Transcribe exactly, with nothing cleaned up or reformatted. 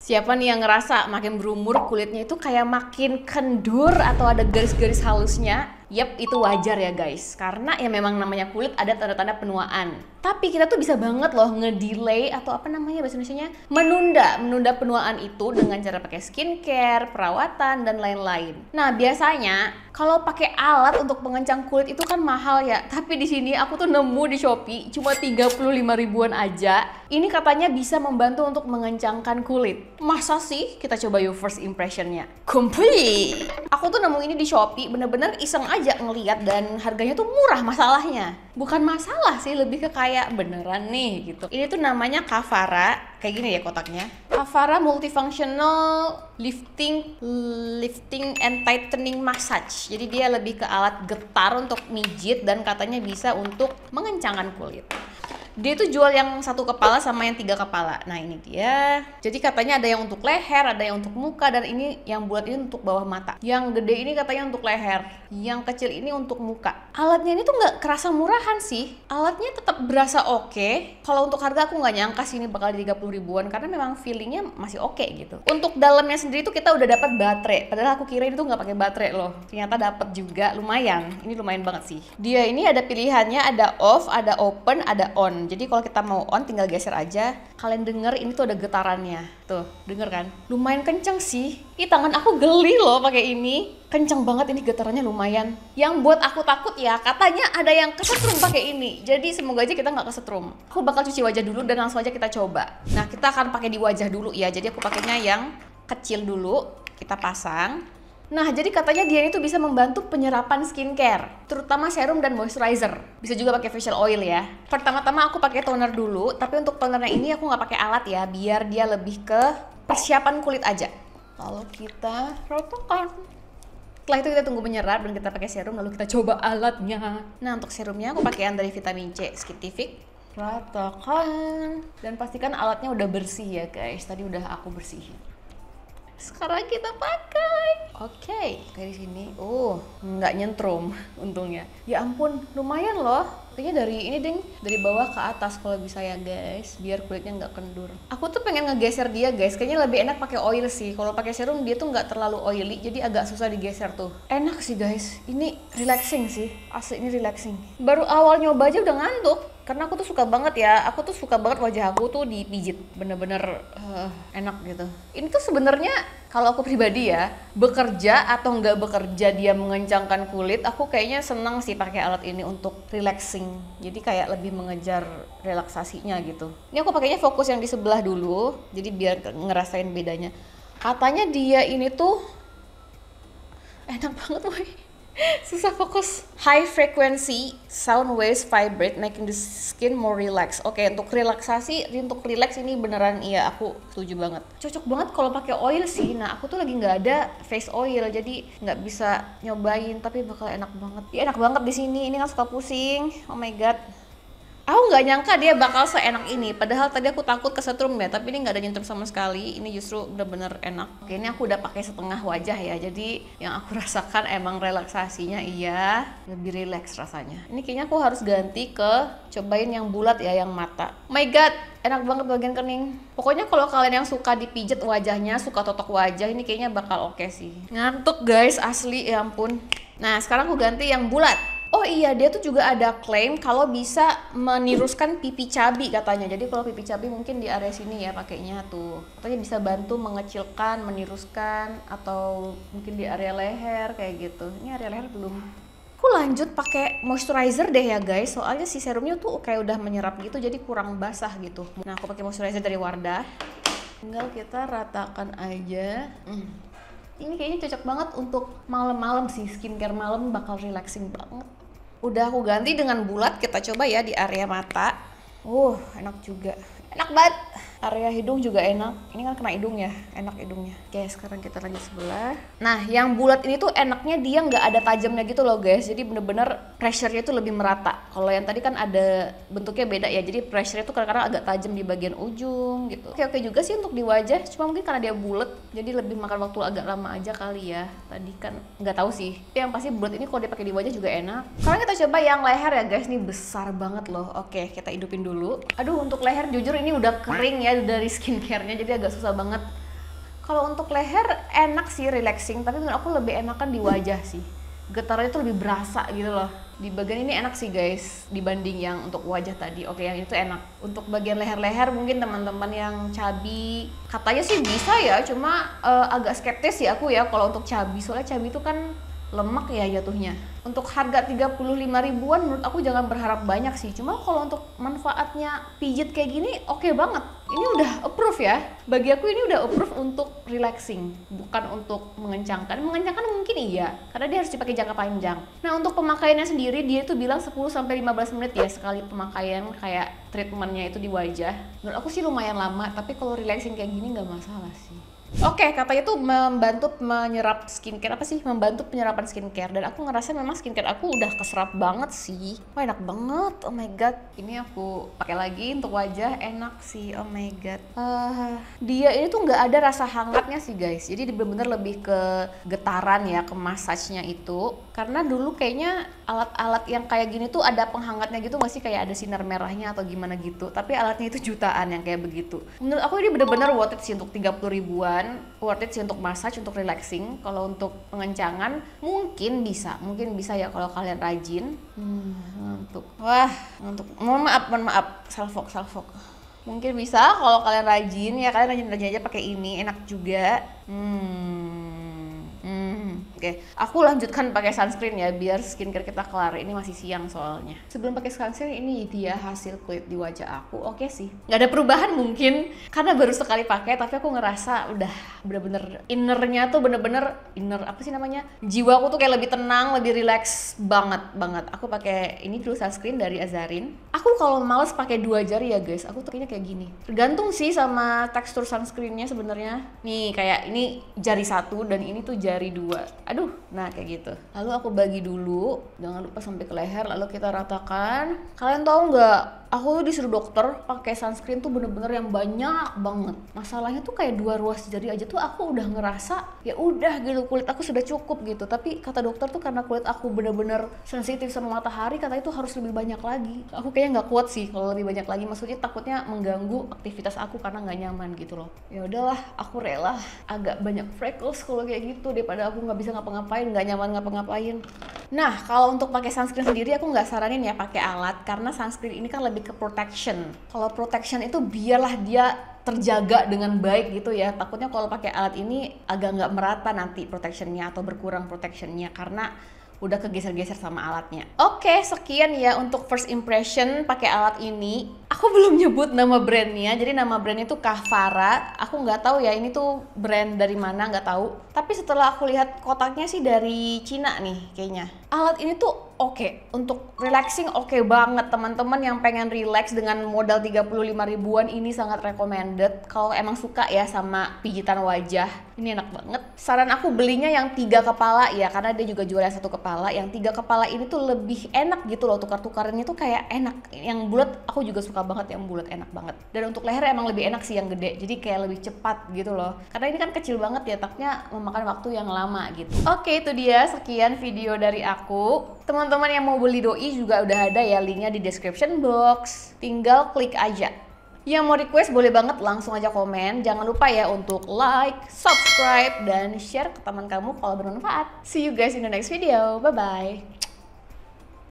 Siapa nih yang ngerasa makin berumur kulitnya itu kayak makin kendur atau ada garis-garis halusnya? Yap, itu wajar ya guys. Karena ya memang namanya kulit ada tanda-tanda penuaan. Tapi kita tuh bisa banget loh ngedelay atau apa namanya bahasa Indonesianya? Menunda, menunda penuaan itu dengan cara pakai skincare, perawatan, dan lain-lain. Nah, biasanya kalau pakai alat untuk pengencang kulit itu kan mahal ya. Tapi di sini aku tuh nemu di Shopee cuma tiga puluh lima ribuan aja. Ini katanya bisa membantu untuk mengencangkan kulit. Masa sih? Kita coba yuk first impressionnya. Complete! Aku tuh nemu ini di Shopee, bener-bener iseng aja ngeliat dan harganya tuh murah masalahnya. Bukan masalah sih, lebih ke kayak beneran nih gitu. Ini tuh namanya Kavara, kayak gini ya kotaknya. Kavara Multifunctional Lifting Lifting and Tightening Massage. Jadi dia lebih ke alat getar untuk mijit dan katanya bisa untuk mengencangkan kulit. Dia tuh jual yang satu kepala sama yang tiga kepala. Nah ini dia. Jadi katanya ada yang untuk leher, ada yang untuk muka, dan ini yang buat ini untuk bawah mata. Yang gede ini katanya untuk leher, yang kecil ini untuk muka. Alatnya ini tuh nggak kerasa murahan sih. Alatnya tetap berasa oke. Okay. Kalau untuk harga aku nggak nyangka sih ini bakal tiga puluh ribuan karena memang feelingnya masih oke okay, gitu. Untuk dalamnya sendiri tuh kita udah dapat baterai. Padahal aku kira ini tuh nggak pakai baterai loh. Ternyata dapat juga, lumayan. Ini lumayan banget sih. Dia ini ada pilihannya, ada off, ada open, ada on. Jadi kalau kita mau on tinggal geser aja. Kalian denger ini tuh ada getarannya. Tuh, denger kan? Lumayan kenceng sih. Ih, tangan aku geli loh pakai ini. Kenceng banget ini getarannya lumayan. Yang buat aku takut ya, katanya ada yang kesetrum pakai ini. Jadi semoga aja kita nggak kesetrum. Aku bakal cuci wajah dulu dan langsung aja kita coba. Nah, kita akan pakai di wajah dulu ya. Jadi aku pakainya yang kecil dulu. Kita pasang. Nah, jadi katanya dia itu bisa membantu penyerapan skincare, terutama serum dan moisturizer. Bisa juga pakai facial oil ya. Pertama-tama aku pakai toner dulu, tapi untuk tonernya ini aku nggak pakai alat ya, biar dia lebih ke persiapan kulit aja. Lalu kita ratakan. Setelah itu kita tunggu menyerap dan kita pakai serum, lalu kita coba alatnya. Nah, untuk serumnya aku pakai yang dari Vitamin C Skintific. Ratakan. Dan pastikan alatnya udah bersih ya guys, tadi udah aku bersihin. Sekarang kita pakai. Oke, okay. Kayak di sini. Oh, nggak nyentrum untungnya. Ya ampun, lumayan loh. Kayaknya dari ini ding, dari bawah ke atas kalau bisa ya guys, biar kulitnya nggak kendur. Aku tuh pengen ngegeser dia guys. Kayaknya lebih enak pakai oil sih. Kalau pakai serum dia tuh nggak terlalu oily, jadi agak susah digeser tuh. Enak sih guys. Ini relaxing sih. Asli ini relaxing. Baru awal nyoba aja udah ngantuk. Karena aku tuh suka banget ya, aku tuh suka banget wajah aku tuh dipijit, bener-bener uh, enak gitu. Ini tuh sebenarnya kalau aku pribadi ya, bekerja atau nggak bekerja dia mengencangkan kulit, aku kayaknya seneng sih pakai alat ini untuk relaxing. Jadi kayak lebih mengejar relaksasinya gitu. Ini aku pakainya fokus yang di sebelah dulu, jadi biar ngerasain bedanya. Katanya dia ini tuh enak banget woy. Susah fokus. High frequency sound waves vibrate making the skin more relaxed. Oke, okay, untuk relaksasi, untuk relax ini beneran iya, aku setuju banget. Cocok banget kalau pakai oil sih. Nah, aku tuh lagi nggak ada face oil, jadi nggak bisa nyobain. Tapi bakal enak banget. Ya, enak banget di sini. Ini kan suka pusing. Oh my god. Aku nggak nyangka dia bakal seenak ini. Padahal tadi aku takut kesetrum ya, tapi ini nggak ada nyentrum sama sekali. Ini justru bener-bener enak. Oke, ini aku udah pakai setengah wajah ya. Jadi yang aku rasakan emang relaksasinya iya, lebih rileks rasanya. Ini kayaknya aku harus ganti ke cobain yang bulat ya, yang mata. Oh my god, enak banget bagian kening. Pokoknya kalau kalian yang suka dipijet wajahnya, suka totok wajah, ini kayaknya bakal oke sih. Ngantuk guys, asli ya ampun. Nah, sekarang aku ganti yang bulat. Oh iya, dia tuh juga ada klaim kalau bisa meniruskan pipi cabi katanya. Jadi kalau pipi cabi mungkin di area sini ya pakainya tuh. Katanya bisa bantu mengecilkan, meniruskan, atau mungkin di area leher kayak gitu. Ini area leher belum. Aku lanjut pakai moisturizer deh ya guys. Soalnya si serumnya tuh kayak udah menyerap gitu, jadi kurang basah gitu. Nah, aku pakai moisturizer dari Wardah. Tinggal kita ratakan aja. Hmm. Ini kayaknya cocok banget untuk malam-malam sih, skincare malam bakal relaxing banget. Udah aku ganti dengan bulat, kita coba ya di area mata. Uh, enak juga. Enak banget. Area hidung juga enak. Ini kan kena hidung ya, enak hidungnya. Oke, sekarang kita lanjut sebelah. Nah, yang bulat ini tuh enaknya dia nggak ada tajamnya gitu loh guys. Jadi bener-bener pressure-nya tuh lebih merata. Kalau yang tadi kan ada bentuknya beda ya. Jadi pressure-nya tuh kadang-kadang agak tajam di bagian ujung gitu. Oke-oke juga sih untuk di wajah. Cuma mungkin karena dia bulat, jadi lebih makan waktu agak lama aja kali ya. Tadi kan nggak tahu sih. Tapi yang pasti bulat ini kalau dipakai di wajah juga enak. Sekarang kita coba yang leher ya guys. Ini besar banget loh. Oke, kita hidupin dulu. Aduh, untuk leher jujur ini udah kering ya dari skincare-nya, jadi agak susah banget Kalau untuk leher enak sih, relaxing, tapi menurut aku lebih enakan di wajah sih. Getarnya tuh lebih berasa gitu loh. Di bagian ini enak sih guys, dibanding yang untuk wajah tadi. Oke, yang itu enak. Untuk bagian leher-leher mungkin teman-teman yang cabi, katanya sih bisa ya, cuma uh, agak skeptis sih aku ya kalau untuk cabi. Soalnya cabi itu kan lemak ya jatuhnya. Untuk harga tiga puluh lima ribuan menurut aku jangan berharap banyak sih. Cuma kalau untuk manfaatnya pijit kayak gini oke okay banget. Ini udah approve ya. Bagi aku ini udah approve untuk relaxing, bukan untuk mengencangkan. Mengencangkan mungkin iya, karena dia harus dipakai jangka panjang. Nah, untuk pemakaiannya sendiri dia itu bilang sepuluh sampai lima belas menit ya sekali pemakaian kayak treatmentnya itu di wajah. Menurut aku sih lumayan lama, tapi kalau relaxing kayak gini nggak masalah sih. Oke, okay, katanya tuh membantu menyerap skincare, apa sih? Membantu penyerapan skincare, dan aku ngerasa memang skincare aku udah keserap banget sih. Wah, enak banget, oh my god. Ini aku pakai lagi untuk wajah, enak sih, oh my god. Uh, dia ini tuh nggak ada rasa hangatnya sih guys, jadi bener-bener lebih ke getaran ya, ke massage-nya itu. Karena dulu kayaknya alat-alat yang kayak gini tuh ada penghangatnya gitu nggak sih, kayak ada sinar merahnya atau gimana gitu. Tapi alatnya itu jutaan yang kayak begitu. Menurut aku ini bener-bener worth it sih untuk tiga puluh ribuan. Worth it sih untuk massage, untuk relaxing. Kalau untuk pengencangan mungkin bisa, mungkin bisa ya kalau kalian rajin. Hmm, untuk wah, untuk mohon maaf, mohon maaf, salfok, salfok. Mungkin bisa kalau kalian rajin ya, kalian rajin-rajin aja pakai ini, enak juga. Hmm. Hmm, oke. Okay. Aku lanjutkan pakai sunscreen ya biar skincare kita kelar. Ini masih siang soalnya. Sebelum pakai sunscreen ini dia hasil kulit di wajah aku. Oke okay sih. Nggak ada perubahan mungkin karena baru sekali pakai, tapi aku ngerasa udah bener-bener innernya tuh bener-bener inner apa sih namanya? Jiwa aku tuh kayak lebih tenang, lebih relax banget banget. Aku pakai ini dulu sunscreen dari Azarin. Aku kalau males pakai dua jari ya guys. Aku tuh kayaknya kayak gini. Tergantung sih sama tekstur sunscreennya sebenarnya. Nih kayak ini jari satu dan ini tuh jari dari dua. Aduh, nah kayak gitu. Lalu aku bagi dulu, jangan lupa sampai ke leher, lalu kita ratakan. Kalian tahu nggak? Aku tuh disuruh dokter pakai sunscreen tuh bener-bener yang banyak banget. Masalahnya tuh kayak dua ruas jari aja tuh aku udah ngerasa ya udah gitu, kulit aku sudah cukup gitu. Tapi kata dokter tuh karena kulit aku bener-bener sensitif sama matahari, kata itu harus lebih banyak lagi. Aku kayaknya nggak kuat sih kalau lebih banyak lagi. Maksudnya takutnya mengganggu aktivitas aku karena nggak nyaman gitu loh. Ya udahlah, aku rela agak banyak freckles kalau kayak gitu daripada aku nggak bisa ngapa-ngapain, nggak nyaman ngapa-ngapain. Nah, kalau untuk pakai sunscreen sendiri aku nggak saranin ya pakai alat karena sunscreen ini kan lebih ke protection. Kalau protection itu biarlah dia terjaga dengan baik gitu ya. Takutnya kalau pakai alat ini agak nggak merata nanti protectionnya atau berkurang protectionnya karena udah kegeser-geser sama alatnya. Oke, sekian ya untuk first impression pakai alat ini. Aku belum nyebut nama brandnya, jadi nama brandnya itu Kahvara. Aku nggak tahu ya ini tuh brand dari mana, nggak tahu. Tapi setelah aku lihat kotaknya sih dari Cina nih kayaknya. Alat ini tuh oke, okay. Untuk relaxing oke okay banget. Teman-teman yang pengen relax dengan modal tiga puluh lima ribuan ini sangat recommended. Kalau emang suka ya sama pijitan wajah, ini enak banget. Saran aku belinya yang tiga kepala ya, karena dia juga jual yang satu kepala. Yang tiga kepala ini tuh lebih enak gitu loh, tukar-tukarannya tuh kayak enak. Yang bulat aku juga suka banget yang bulat, enak banget. Dan untuk leher emang lebih enak sih yang gede, jadi kayak lebih cepat gitu loh. Karena ini kan kecil banget ya, taknya memakan waktu yang lama gitu. Oke, itu dia sekian video dari aku. Teman-teman yang mau beli doi juga udah ada ya linknya di description box. Tinggal klik aja. Yang mau request boleh banget langsung aja komen. Jangan lupa ya untuk like, subscribe, dan share ke teman kamu kalau bermanfaat. See you guys in the next video. Bye-bye.